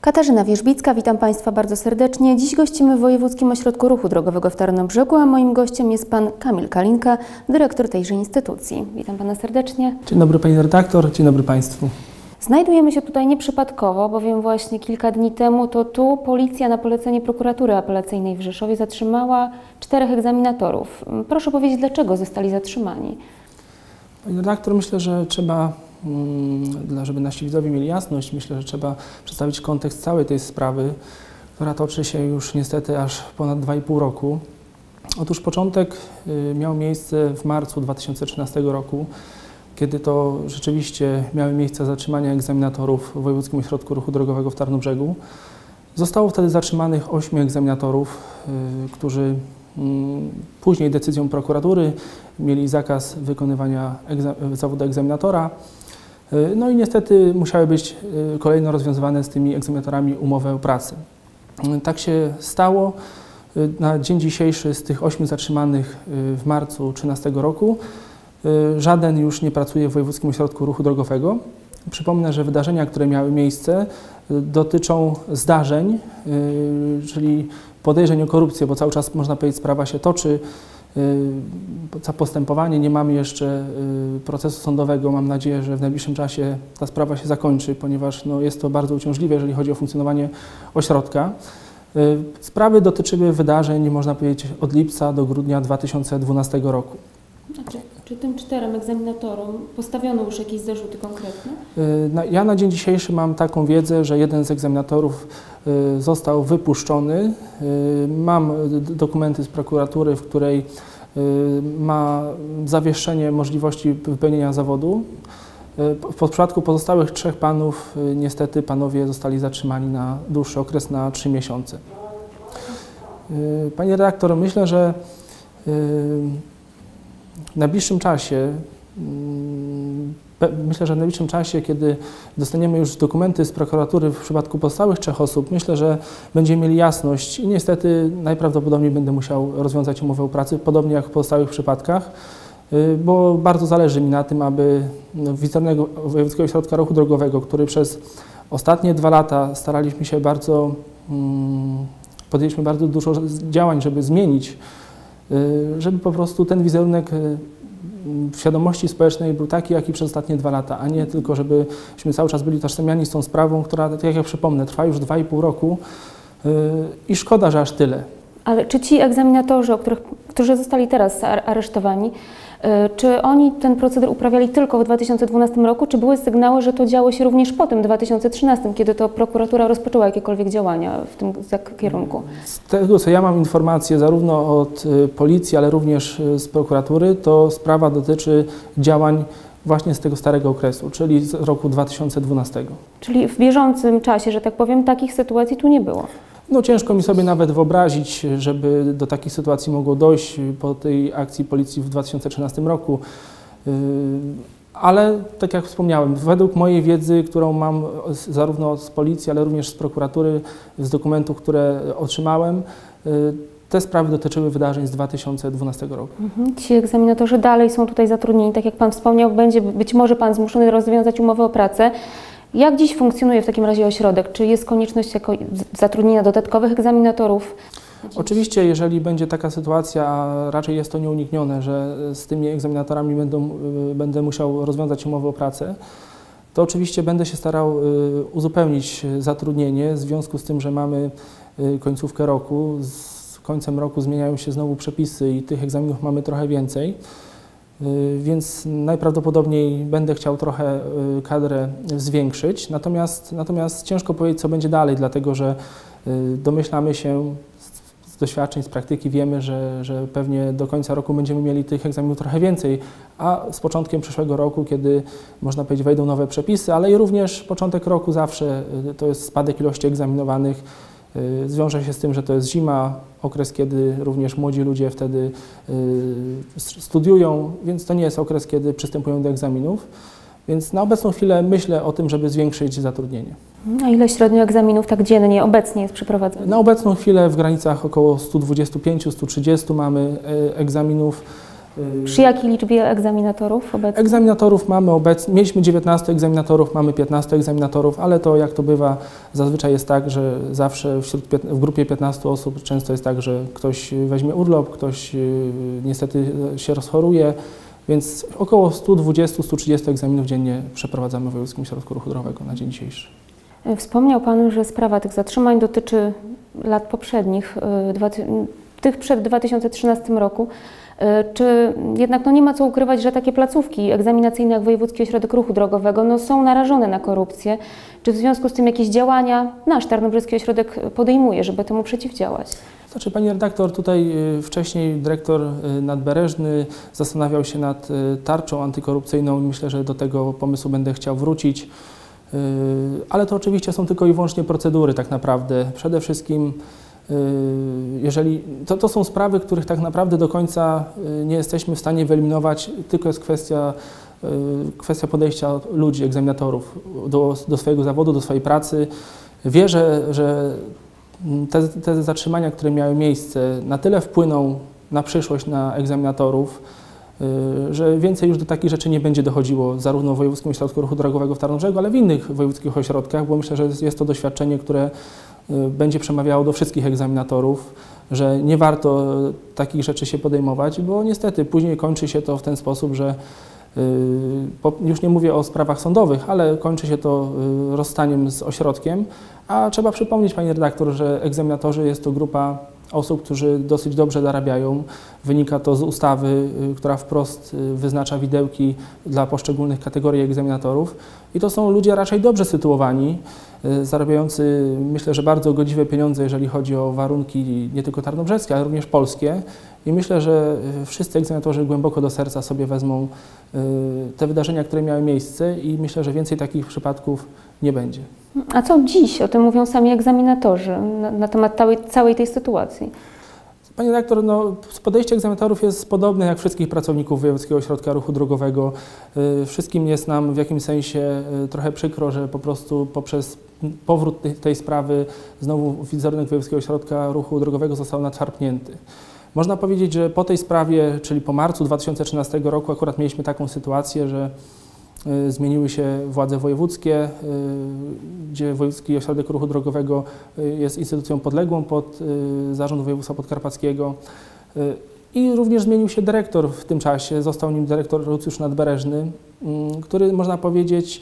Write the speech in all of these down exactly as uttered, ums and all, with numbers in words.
Katarzyna Wierzbicka, witam Państwa bardzo serdecznie. Dziś gościmy w Wojewódzkim Ośrodku Ruchu Drogowego w Tarnobrzegu, a moim gościem jest Pan Kamil Kalinka, dyrektor tejże instytucji. Witam Pana serdecznie. Dzień dobry Pani redaktor, dzień dobry Państwu. Znajdujemy się tutaj nieprzypadkowo, bowiem właśnie kilka dni temu to tu policja na polecenie prokuratury apelacyjnej w Rzeszowie zatrzymała czterech egzaminatorów. Proszę powiedzieć, dlaczego zostali zatrzymani? Pani redaktor, myślę, że trzeba, żeby nasi widzowie mieli jasność, myślę, że trzeba przedstawić kontekst całej tej sprawy, która toczy się już niestety aż ponad dwa i pół roku. Otóż początek miał miejsce w marcu dwa tysiące trzynastego roku, kiedy to rzeczywiście miały miejsce zatrzymania egzaminatorów w Wojewódzkim Ośrodku Ruchu Drogowego w Tarnobrzegu. Zostało wtedy zatrzymanych ośmiu egzaminatorów, którzy później decyzją prokuratury mieli zakaz wykonywania egza zawodu egzaminatora. No i niestety musiały być kolejno rozwiązywane z tymi egzaminatorami umowy o pracę. Tak się stało. Na dzień dzisiejszy z tych ośmiu zatrzymanych w marcu trzynastego roku żaden już nie pracuje w Wojewódzkim Ośrodku Ruchu Drogowego. Przypomnę, że wydarzenia, które miały miejsce, dotyczą zdarzeń, czyli podejrzeń o korupcję, bo cały czas, można powiedzieć, sprawa się toczy. Za postępowanie nie mamy jeszcze procesu sądowego. Mam nadzieję, że w najbliższym czasie ta sprawa się zakończy, ponieważ no, jest to bardzo uciążliwe, jeżeli chodzi o funkcjonowanie ośrodka. Sprawy dotyczyły wydarzeń, można powiedzieć, od lipca do grudnia dwa tysiące dwunastego roku. Znaczy, czy tym czterem egzaminatorom postawiono już jakieś zarzuty konkretne? Ja na dzień dzisiejszy mam taką wiedzę, że jeden z egzaminatorów został wypuszczony. Mam dokumenty z prokuratury, w której ma zawieszenie możliwości wypełnienia zawodu. W przypadku pozostałych trzech panów niestety panowie zostali zatrzymani na dłuższy okres, na trzy miesiące. Pani redaktor, myślę, że w najbliższym czasie, myślę, że w najbliższym czasie, kiedy dostaniemy już dokumenty z prokuratury w przypadku pozostałych trzech osób, myślę, że będziemy mieli jasność i niestety najprawdopodobniej będę musiał rozwiązać umowę o pracy, podobnie jak w pozostałych przypadkach, bo bardzo zależy mi na tym, aby wicemerz Wojewódzkiego Ośrodka Ruchu Drogowego, który przez ostatnie dwa lata staraliśmy się bardzo, podjęliśmy bardzo dużo działań, żeby zmienić, żeby po prostu ten wizerunek w świadomości społecznej był taki, jaki przez ostatnie dwa lata, a nie tylko, żebyśmy cały czas byli utożsamiani z tą sprawą, która, tak jak przypomnę, trwa już dwa i pół roku i szkoda, że aż tyle. Ale czy ci egzaminatorzy, o których, którzy zostali teraz aresztowani, czy oni ten proceder uprawiali tylko w dwa tysiące dwunastym roku, czy były sygnały, że to działo się również po tym dwa tysiące trzynastym, kiedy to prokuratura rozpoczęła jakiekolwiek działania w tym kierunku? Z tego, co ja mam informacje zarówno od policji, ale również z prokuratury, to sprawa dotyczy działań właśnie z tego starego okresu, czyli z roku dwa tysiące dwunastego. Czyli w bieżącym czasie, że tak powiem, takich sytuacji tu nie było? No ciężko mi sobie nawet wyobrazić, żeby do takiej sytuacji mogło dojść po tej akcji policji w dwa tysiące trzynastym roku. Ale tak jak wspomniałem, według mojej wiedzy, którą mam zarówno z policji, ale również z prokuratury, z dokumentów, które otrzymałem, te sprawy dotyczyły wydarzeń z dwa tysiące dwunastego roku. Mhm. Ci egzaminatorzy dalej są tutaj zatrudnieni, tak jak Pan wspomniał, będzie być może Pan zmuszony rozwiązać umowę o pracę. Jak dziś funkcjonuje w takim razie ośrodek? Czy jest konieczność jako zatrudnienia dodatkowych egzaminatorów? Oczywiście, jeżeli będzie taka sytuacja, a raczej jest to nieuniknione, że z tymi egzaminatorami będą, będę musiał rozwiązać umowę o pracę, to oczywiście będę się starał uzupełnić zatrudnienie w związku z tym, że mamy końcówkę roku. Z końcem roku zmieniają się znowu przepisy i tych egzaminów mamy trochę więcej. Więc najprawdopodobniej będę chciał trochę kadrę zwiększyć, natomiast, natomiast ciężko powiedzieć, co będzie dalej, dlatego że domyślamy się z doświadczeń, z praktyki, wiemy, że, że pewnie do końca roku będziemy mieli tych egzaminów trochę więcej, a z początkiem przyszłego roku, kiedy można powiedzieć wejdą nowe przepisy, ale i również początek roku zawsze to jest spadek ilości egzaminowanych. Zwiąże się z tym, że to jest zima, okres, kiedy również młodzi ludzie wtedy studiują, więc to nie jest okres, kiedy przystępują do egzaminów. Więc na obecną chwilę myślę o tym, żeby zwiększyć zatrudnienie. A ile średnio egzaminów tak dziennie obecnie jest przeprowadzonych? Na obecną chwilę w granicach około stu dwudziestu pięciu do stu trzydziestu mamy egzaminów. Przy jakiej liczbie egzaminatorów obecnie? Egzaminatorów mamy obecnie, mieliśmy dziewiętnastu egzaminatorów, mamy piętnastu egzaminatorów, ale to jak to bywa, zazwyczaj jest tak, że zawsze wśród, w grupie piętnastu osób często jest tak, że ktoś weźmie urlop, ktoś niestety się rozchoruje, więc około stu dwudziestu do stu trzydziestu egzaminów dziennie przeprowadzamy w Wojewódzkim Ośrodku Ruchu Drogowego na dzień dzisiejszy. Wspomniał Pan, że sprawa tych zatrzymań dotyczy lat poprzednich, tych przed dwa tysiące trzynastym roku. Czy jednak no nie ma co ukrywać, że takie placówki egzaminacyjne jak Wojewódzki Ośrodek Ruchu Drogowego no są narażone na korupcję? Czy w związku z tym jakieś działania nasz Tarnobrzyski Ośrodek podejmuje, żeby temu przeciwdziałać? Znaczy, pani redaktor, tutaj wcześniej dyrektor Nadbereżny zastanawiał się nad tarczą antykorupcyjną i myślę, że do tego pomysłu będę chciał wrócić. Ale to oczywiście są tylko i wyłącznie procedury tak naprawdę. Przede wszystkim jeżeli to, to są sprawy, których tak naprawdę do końca nie jesteśmy w stanie wyeliminować, tylko jest kwestia, kwestia podejścia ludzi, egzaminatorów do, do swojego zawodu, do swojej pracy. Wierzę, że te, te zatrzymania, które miały miejsce, na tyle wpłyną na przyszłość, na egzaminatorów, że więcej już do takich rzeczy nie będzie dochodziło zarówno w Wojewódzkim Ośrodku Ruchu Drogowego w Tarnobrzegu, ale w innych wojewódzkich ośrodkach, bo myślę, że jest to doświadczenie, które będzie przemawiało do wszystkich egzaminatorów, że nie warto takich rzeczy się podejmować, bo niestety później kończy się to w ten sposób, że już nie mówię o sprawach sądowych, ale kończy się to rozstaniem z ośrodkiem, a trzeba przypomnieć, pani redaktor, że egzaminatorzy jest to grupa osób, którzy dosyć dobrze zarabiają. Wynika to z ustawy, która wprost wyznacza widełki dla poszczególnych kategorii egzaminatorów. I to są ludzie raczej dobrze sytuowani, zarabiający, myślę, że bardzo godziwe pieniądze, jeżeli chodzi o warunki nie tylko tarnobrzeskie, ale również polskie. I myślę, że wszyscy egzaminatorzy głęboko do serca sobie wezmą te wydarzenia, które miały miejsce i myślę, że więcej takich przypadków nie będzie. A co dziś? O tym mówią sami egzaminatorzy na, na temat całej, całej tej sytuacji. Panie redaktor, no, podejście egzaminatorów jest podobne jak wszystkich pracowników Wojewódzkiego Ośrodka Ruchu Drogowego. Wszystkim jest nam w jakimś sensie trochę przykro, że po prostu poprzez powrót tej, tej sprawy znowu wizerunek Wojewódzkiego Ośrodka Ruchu Drogowego został nadszarpnięty. Można powiedzieć, że po tej sprawie, czyli po marcu dwa tysiące trzynastego roku akurat mieliśmy taką sytuację, że zmieniły się władze wojewódzkie, gdzie Wojewódzki Ośrodek Ruchu Drogowego jest instytucją podległą pod Zarząd Województwa Podkarpackiego i również zmienił się dyrektor w tym czasie. Został nim dyrektor Lucjusz Nadbereżny, który, można powiedzieć,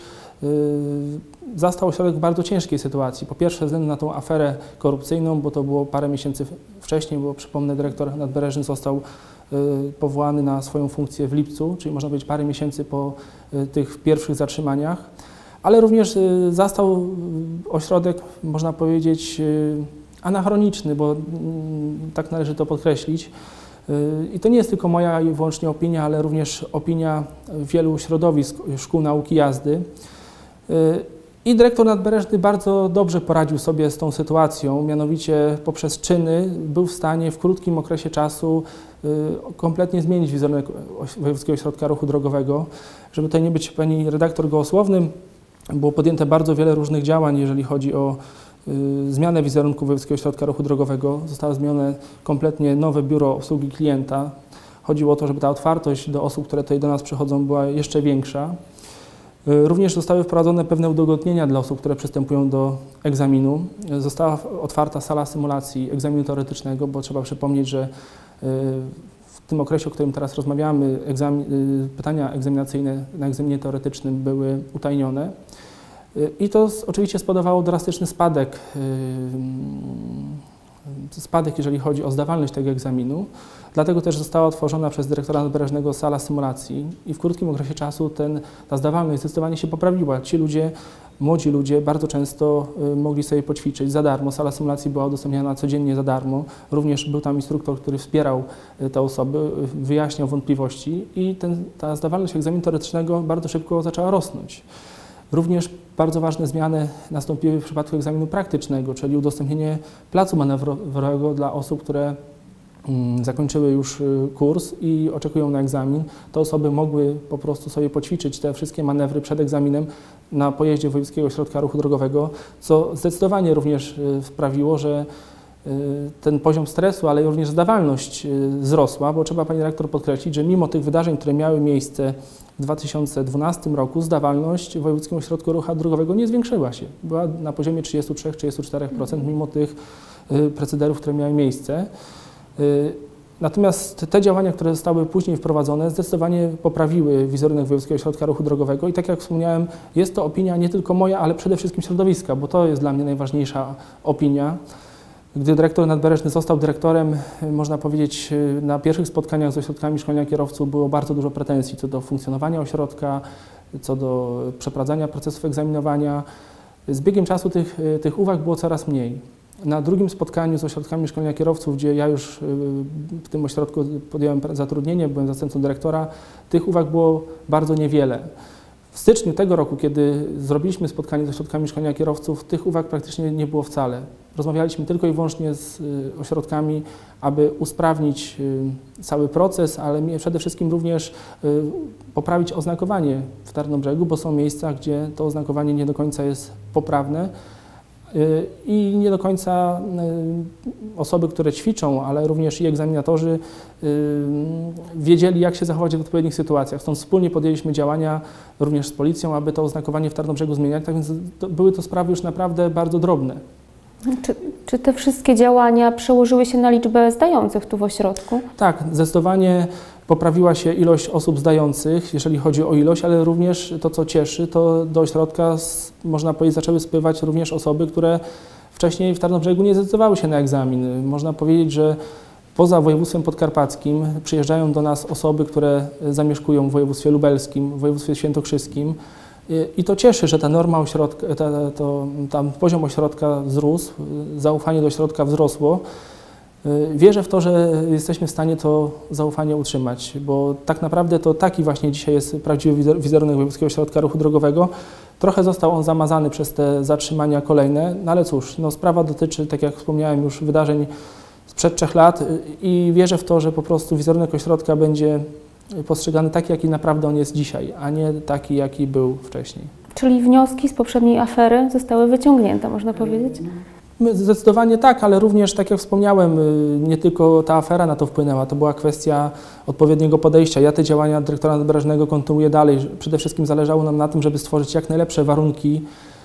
zastał ośrodek w bardzo ciężkiej sytuacji. Po pierwsze, ze względu na tą aferę korupcyjną, bo to było parę miesięcy wcześniej, bo przypomnę, dyrektor Nadbereżny został powołany na swoją funkcję w lipcu, czyli można powiedzieć parę miesięcy po tych pierwszych zatrzymaniach, ale również zastał ośrodek, można powiedzieć, anachroniczny, bo tak należy to podkreślić. I to nie jest tylko moja i wyłącznie opinia, ale również opinia wielu środowisk szkół nauki jazdy. I dyrektor Nadbereżny bardzo dobrze poradził sobie z tą sytuacją, mianowicie poprzez czyny był w stanie w krótkim okresie czasu kompletnie zmienić wizerunek Wojewódzkiego Ośrodka Ruchu Drogowego. Żeby tutaj nie być pani redaktor gołosłownym, było podjęte bardzo wiele różnych działań, jeżeli chodzi o zmianę wizerunku Wojewódzkiego Ośrodka Ruchu Drogowego. Zostało zmienione kompletnie nowe biuro obsługi klienta. Chodziło o to, żeby ta otwartość do osób, które tutaj do nas przychodzą, była jeszcze większa. Również zostały wprowadzone pewne udogodnienia dla osób, które przystępują do egzaminu. Została otwarta sala symulacji egzaminu teoretycznego, bo trzeba przypomnieć, że w tym okresie, o którym teraz rozmawiamy, egzamin, pytania egzaminacyjne na egzaminie teoretycznym były utajnione. I to oczywiście spowodowało drastyczny spadek, spadek, jeżeli chodzi o zdawalność tego egzaminu. Dlatego też została otworzona przez dyrektora Nadbereżnego sala symulacji i w krótkim okresie czasu ten, ta zdawalność zdecydowanie się poprawiła. Ci ludzie, młodzi ludzie bardzo często mogli sobie poćwiczyć za darmo. Sala symulacji była udostępniana codziennie za darmo. Również był tam instruktor, który wspierał te osoby, wyjaśniał wątpliwości i ten, ta zdawalność egzaminu teoretycznego bardzo szybko zaczęła rosnąć. Również bardzo ważne zmiany nastąpiły w przypadku egzaminu praktycznego, czyli udostępnienie placu manewrowego dla osób, które zakończyły już kurs i oczekują na egzamin. Te osoby mogły po prostu sobie poćwiczyć te wszystkie manewry przed egzaminem na pojeździe Wojewódzkiego Ośrodka Ruchu Drogowego, co zdecydowanie również sprawiło, że ten poziom stresu, ale również zdawalność wzrosła, bo trzeba pani dyrektor podkreślić, że mimo tych wydarzeń, które miały miejsce w dwa tysiące dwunastym roku, zdawalność w Wojewódzkim Ośrodku Ruchu Drogowego nie zwiększyła się. Była na poziomie trzydziestu trzech do trzydziestu czterech procent mimo tych procederów, które miały miejsce. Natomiast te działania, które zostały później wprowadzone, zdecydowanie poprawiły wizerunek Wojewódzkiego Ośrodka Ruchu Drogowego i tak jak wspomniałem, jest to opinia nie tylko moja, ale przede wszystkim środowiska, bo to jest dla mnie najważniejsza opinia. Gdy dyrektor nadbrzeżny został dyrektorem, można powiedzieć, na pierwszych spotkaniach z ośrodkami szkolenia kierowców było bardzo dużo pretensji co do funkcjonowania ośrodka, co do przeprowadzania procesów egzaminowania. Z biegiem czasu tych, tych uwag było coraz mniej. Na drugim spotkaniu z ośrodkami szkolenia kierowców, gdzie ja już w tym ośrodku podjąłem zatrudnienie, byłem zastępcą dyrektora, tych uwag było bardzo niewiele. W styczniu tego roku, kiedy zrobiliśmy spotkanie z ośrodkami szkolenia kierowców, tych uwag praktycznie nie było wcale. Rozmawialiśmy tylko i wyłącznie z ośrodkami, aby usprawnić cały proces, ale przede wszystkim również poprawić oznakowanie w Tarnobrzegu, bo są miejsca, gdzie to oznakowanie nie do końca jest poprawne i nie do końca osoby, które ćwiczą, ale również i egzaminatorzy wiedzieli, jak się zachować w odpowiednich sytuacjach. Stąd wspólnie podjęliśmy działania również z policją, aby to oznakowanie w Tarnobrzegu zmieniać, tak więc to, były to sprawy już naprawdę bardzo drobne. Czy, czy te wszystkie działania przełożyły się na liczbę zdających tu w ośrodku? Tak, zdecydowanie poprawiła się ilość osób zdających, jeżeli chodzi o ilość, ale również to, co cieszy, to do ośrodka, można powiedzieć, zaczęły spływać również osoby, które wcześniej w Tarnobrzegu nie zdecydowały się na egzamin. Można powiedzieć, że poza województwem podkarpackim przyjeżdżają do nas osoby, które zamieszkują w województwie lubelskim, w województwie świętokrzyskim. I to cieszy, że ta norma ośrodka, ta, to, tam poziom ośrodka wzrósł, zaufanie do ośrodka wzrosło. Wierzę w to, że jesteśmy w stanie to zaufanie utrzymać, bo tak naprawdę to taki właśnie dzisiaj jest prawdziwy wizerunek Wojewódzkiego Ośrodka Ruchu Drogowego. Trochę został on zamazany przez te zatrzymania kolejne, no ale cóż, no sprawa dotyczy, tak jak wspomniałem, już wydarzeń sprzed trzech lat i wierzę w to, że po prostu wizerunek ośrodka będzie postrzegany taki, jaki naprawdę on jest dzisiaj, a nie taki, jaki był wcześniej. Czyli wnioski z poprzedniej afery zostały wyciągnięte, można powiedzieć? Zdecydowanie tak, ale również, tak jak wspomniałem, nie tylko ta afera na to wpłynęła, to była kwestia odpowiedniego podejścia. Ja te działania dyrektora nadbrzeżnego kontynuuję dalej. Przede wszystkim zależało nam na tym, żeby stworzyć jak najlepsze warunki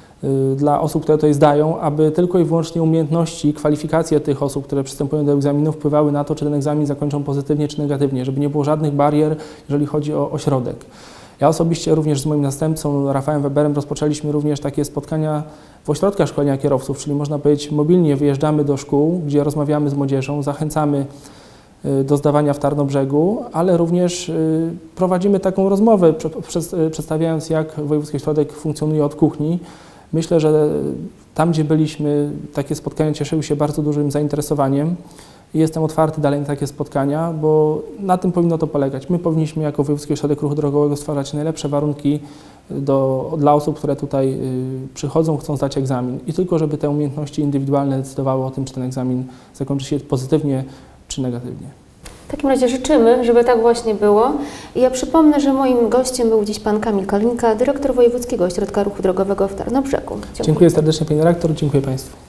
dla osób, które tutaj zdają, aby tylko i wyłącznie umiejętności, kwalifikacje tych osób, które przystępują do egzaminu, wpływały na to, czy ten egzamin zakończą pozytywnie, czy negatywnie, żeby nie było żadnych barier, jeżeli chodzi o ośrodek. Ja osobiście również z moim następcą, Rafałem Weberem, rozpoczęliśmy również takie spotkania w ośrodkach szkolenia kierowców, czyli można powiedzieć mobilnie wyjeżdżamy do szkół, gdzie rozmawiamy z młodzieżą, zachęcamy do zdawania w Tarnobrzegu, ale również prowadzimy taką rozmowę, przedstawiając, jak Wojewódzki Ośrodek funkcjonuje od kuchni. Myślę, że tam, gdzie byliśmy, takie spotkania cieszyły się bardzo dużym zainteresowaniem i jestem otwarty dalej na takie spotkania, bo na tym powinno to polegać. My powinniśmy jako Wojewódzki Ośrodek Ruchu Drogowego stwarzać najlepsze warunki do, dla osób, które tutaj y, przychodzą, chcą zdać egzamin i tylko, żeby te umiejętności indywidualne decydowały o tym, czy ten egzamin zakończy się pozytywnie, czy negatywnie. W takim razie życzymy, żeby tak właśnie było. I ja przypomnę, że moim gościem był dziś pan Kamil Kalinka, dyrektor Wojewódzkiego Ośrodka Ruchu Drogowego w Tarnobrzegu. Dziękuję, Dziękuję serdecznie, pani dyrektor, dziękuję państwu.